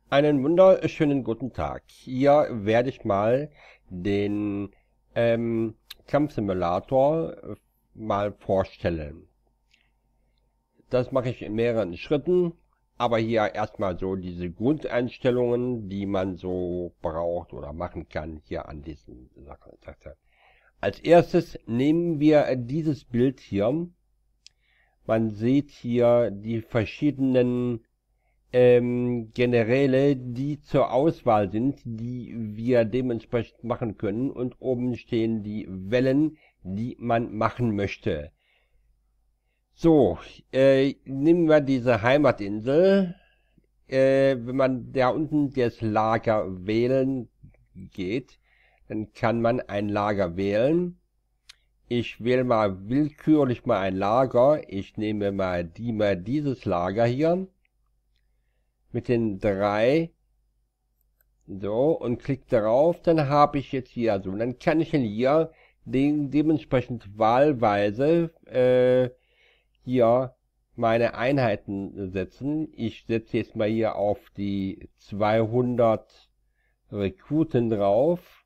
Einen wunderschönen guten Tag. Hier werde ich mal den Kampfsimulator mal vorstellen. Das mache ich in mehreren Schritten, aber hier erstmal so diese Grundeinstellungen, die man so braucht oder machen kann hier an diesen Sachen. Als erstes nehmen wir dieses Bild hier. Man sieht hier die verschiedenen Generäle, die zur Auswahl sind, die wir dementsprechend machen können. Und oben stehen die Wellen, die man machen möchte. So, nehmen wir diese Heimatinsel. Wenn man da unten das Lager wählen geht, dann kann man ein Lager wählen. Ich wähle mal willkürlich mal ein Lager. Ich nehme mal dieses Lager hier mit den 3, so, und klicke darauf, dann habe ich jetzt hier, so, und dann kann ich hier dementsprechend wahlweise hier meine Einheiten setzen. Ich setze jetzt mal hier auf die 200 Rekruten drauf.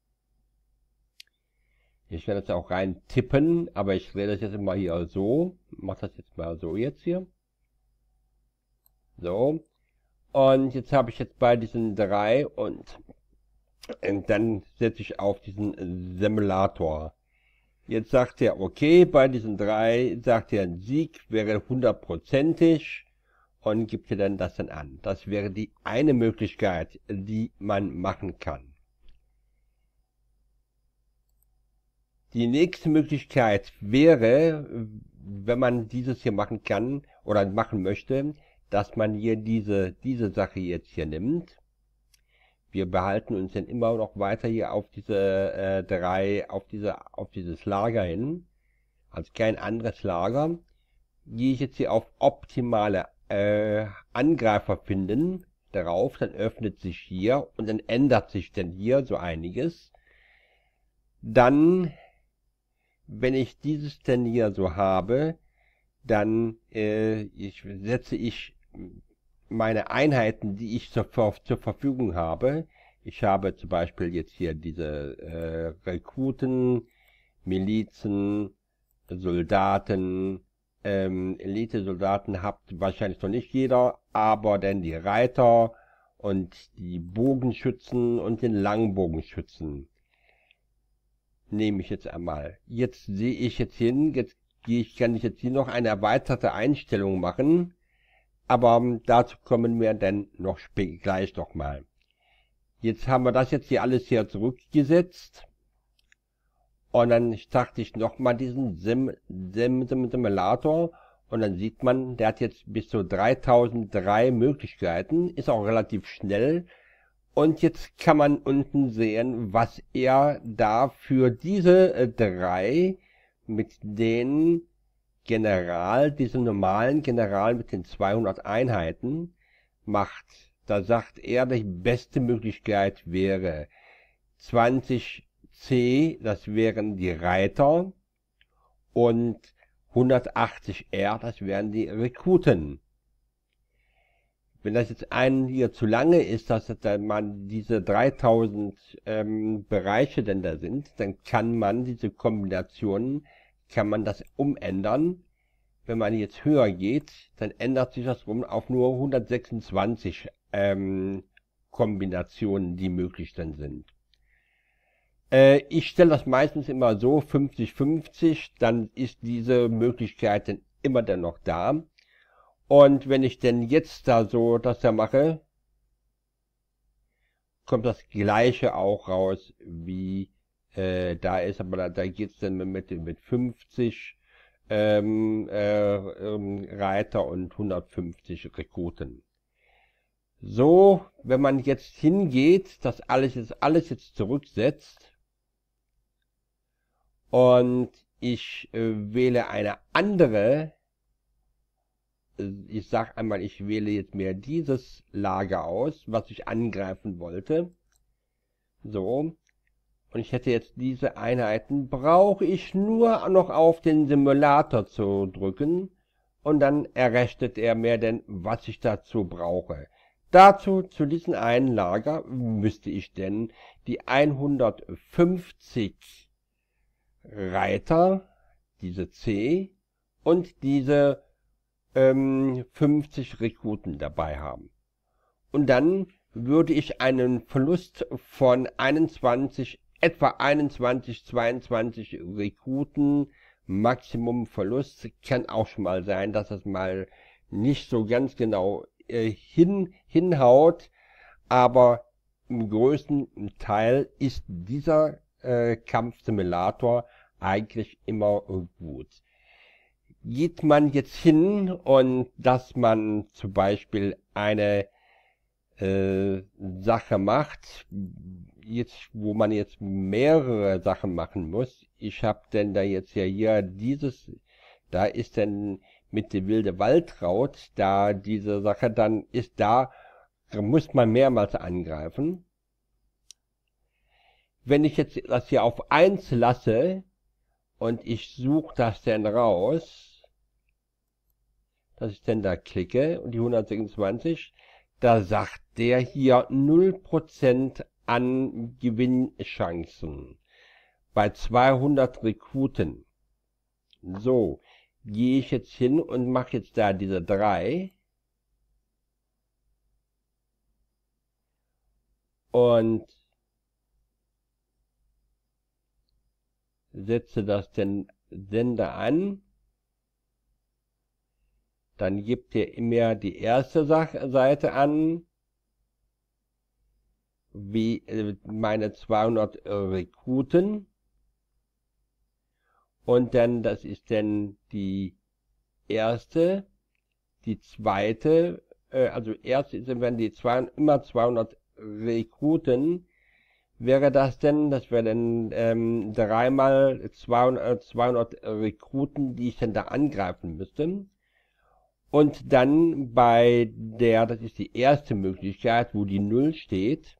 Ich werde das auch rein tippen, aber ich drehe das jetzt immer hier so. Mache das jetzt mal so jetzt hier. So. Und jetzt habe ich jetzt bei diesen 3 und dann setze ich auf diesen Simulator. Jetzt sagt er, okay, bei diesen 3 sagt er, ein Sieg wäre 100%ig und gibt dir dann das dann an. Das wäre die eine Möglichkeit, die man machen kann. Die nächste Möglichkeit wäre, wenn man dieses hier machen kann oder machen möchte, dass man hier diese Sache jetzt hier nimmt. Wir behalten uns dann immer noch weiter hier auf diese 3, auf dieses Lager hin. Also kein anderes Lager. Gehe ich jetzt hier auf optimale Angreifer finden darauf, dann öffnet sich hier und dann ändert sich dann hier so einiges. Dann, wenn ich dieses denn hier so habe, dann setze ich meine Einheiten, die ich zur Verfügung habe. Ich habe zum Beispiel jetzt hier diese Rekruten, Milizen, Soldaten. Elite-Soldaten habt wahrscheinlich noch nicht jeder, aber dann die Reiter und die Bogenschützen und den Langbogenschützen nehme ich jetzt einmal. Jetzt sehe ich jetzt hin, kann ich jetzt hier noch eine erweiterte Einstellung machen. Aber dazu kommen wir dann noch gleich nochmal. Jetzt haben wir das jetzt hier alles hier zurückgesetzt. Und dann starte ich nochmal diesen Simulator. Und dann sieht man, der hat jetzt bis zu 3003 Möglichkeiten. Ist auch relativ schnell. Und jetzt kann man unten sehen, was er da für diese 3 mit den diesem normalen General mit den 200 Einheiten macht. Da sagt er, die beste Möglichkeit wäre 20C, das wären die Reiter, und 180R, das wären die Rekruten. Wenn das jetzt einen hier zu lange ist, dass man diese 3000 Bereiche denn da sind, dann kann man diese Kombinationen das umändern. Wenn man jetzt höher geht, dann ändert sich das rum auf nur 126 Kombinationen, die möglich dann sind. Ich stelle das meistens immer so 50-50, dann ist diese Möglichkeit dann immer dann noch da. Und wenn ich denn jetzt da so das da mache, kommt das gleiche auch raus wie da ist, aber da geht es dann mit 50 Reiter und 150 Rekruten. So, wenn man jetzt hingeht, das alles jetzt zurücksetzt und ich wähle eine andere, ich sag einmal, ich wähle jetzt mir dieses Lager aus, was ich angreifen wollte. So. Und ich hätte jetzt diese Einheiten, brauche ich nur noch auf den Simulator zu drücken und dann errechnet er mir denn, was ich dazu brauche. Dazu, zu diesem einen Lager, müsste ich denn die 150 Reiter, diese C und diese 50 Rekruten dabei haben. Und dann würde ich einen Verlust von etwa 21, 22 Rekruten, Maximum Verlust. Kann auch schon mal sein, dass es mal nicht so ganz genau hinhaut, aber im größten Teil ist dieser Kampfsimulator eigentlich immer gut. Geht man jetzt hin und dass man zum Beispiel eine Sache macht, jetzt, wo man jetzt mehrere Sachen machen muss. Ich habe denn da jetzt ja hier da ist denn mit der wilde Waldraut, da diese Sache dann ist, da muss man mehrmals angreifen. Wenn ich jetzt das hier auf 1 lasse und ich suche das denn raus, dass ich denn da klicke und die 126, da sagt der hier 0% an Gewinnchancen bei 200 Rekruten. So, gehe ich jetzt hin und mache jetzt da diese 3 und setze das denn Sender an. Dann gibt er immer die erste Seite an, wie meine 200 Rekruten. Und dann, das ist dann die erste, die zweite, also erst wenn die immer 200 Rekruten, wäre das denn, das wäre dann 3 mal 200 Rekruten, die ich dann da angreifen müsste. Und dann bei das ist die erste Möglichkeit, wo die 0 steht.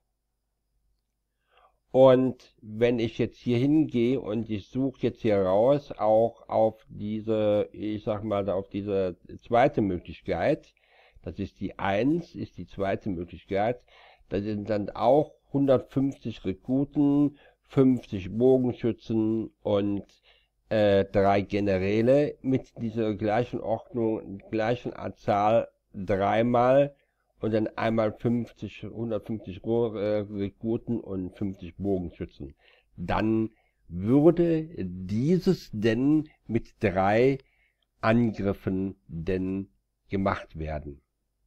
Und wenn ich jetzt hier hingehe und ich suche jetzt hier raus, auch auf diese, ich sag mal, auf diese zweite Möglichkeit, das ist die 1, ist die zweite Möglichkeit, da sind dann auch 150 Rekruten, 50 Bogenschützen und 3 Generäle mit dieser gleichen Ordnung, gleichen Anzahl 3 mal und dann einmal 150 Rekruten und 50 Bogenschützen. Dann würde dieses denn mit 3 Angriffen denn gemacht werden.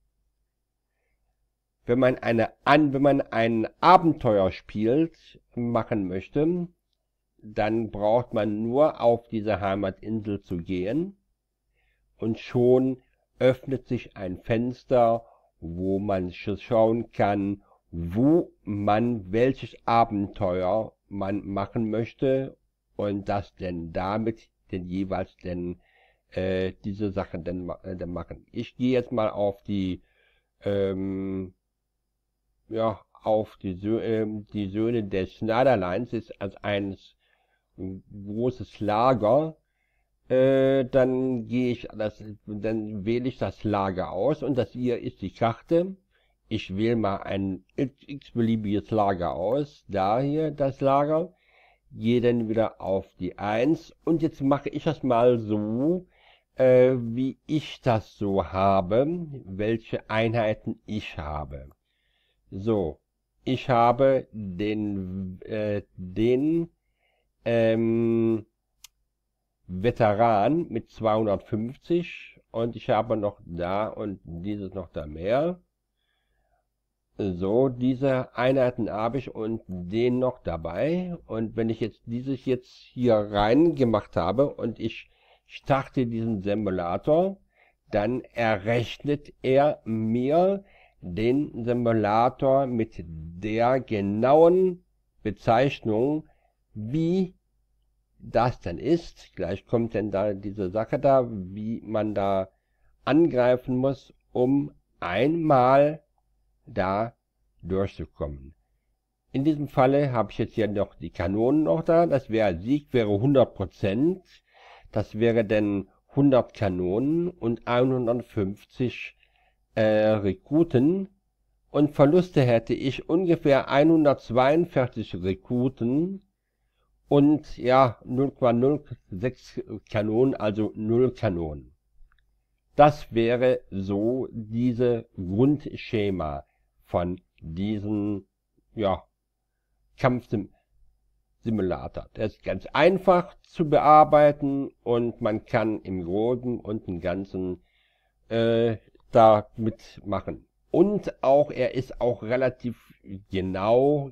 Wenn man ein Abenteuer machen möchte, dann braucht man nur auf diese Heimatinsel zu gehen und schon öffnet sich ein Fenster, wo man schauen kann, wo man welches Abenteuer man machen möchte und das denn damit denn jeweils denn diese Sachen denn machen. Ich gehe jetzt mal auf die auf die Söhne des Schneiderleins, ist als ein großes Lager. Dann dann wähle ich das Lager aus und das hier ist die Karte. Ich wähle mal ein x-beliebiges Lager aus, da hier das Lager, gehe dann wieder auf die 1 und jetzt mache ich das mal so, wie ich das so habe, welche Einheiten ich habe. So, ich habe den Veteran mit 250 und ich habe noch da und dieses noch da mehr. So, diese Einheiten habe ich und den noch dabei. Und wenn ich jetzt dieses jetzt hier rein gemacht habe und ich starte diesen Simulator, dann errechnet er mir den Simulator mit der genauen Bezeichnung, wie das dann ist. Gleich kommt denn da diese Sache da, wie man da angreifen muss, um einmal da durchzukommen. In diesem Falle habe ich jetzt hier noch die Kanonen noch da. Das wäre Sieg, wäre 100%. Das wäre dann 100 Kanonen und 150 Rekruten. und Verluste hätte ich ungefähr 142 Rekruten und ja 0,06 Kanonen, also 0 Kanonen. Das wäre so diese Grundschema von diesem ja, Kampfsimulator. Der ist ganz einfach zu bearbeiten und man kann im Großen und im Ganzen da mitmachen. Und auch, er ist auch relativ genau,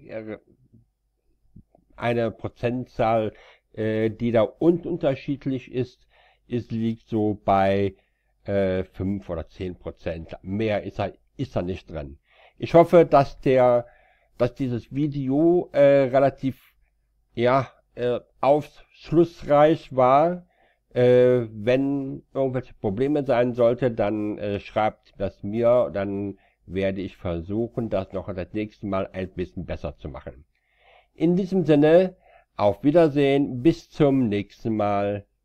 eine Prozentzahl, die da unterschiedlich liegt so bei 5 oder 10%. Mehr ist da nicht drin. Ich hoffe, dass dieses Video relativ ja, aufschlussreich war. Wenn irgendwelche Probleme sein sollte, dann schreibt das mir, dann werde ich versuchen, das noch das nächste Mal ein bisschen besser zu machen. In diesem Sinne, auf Wiedersehen, bis zum nächsten Mal.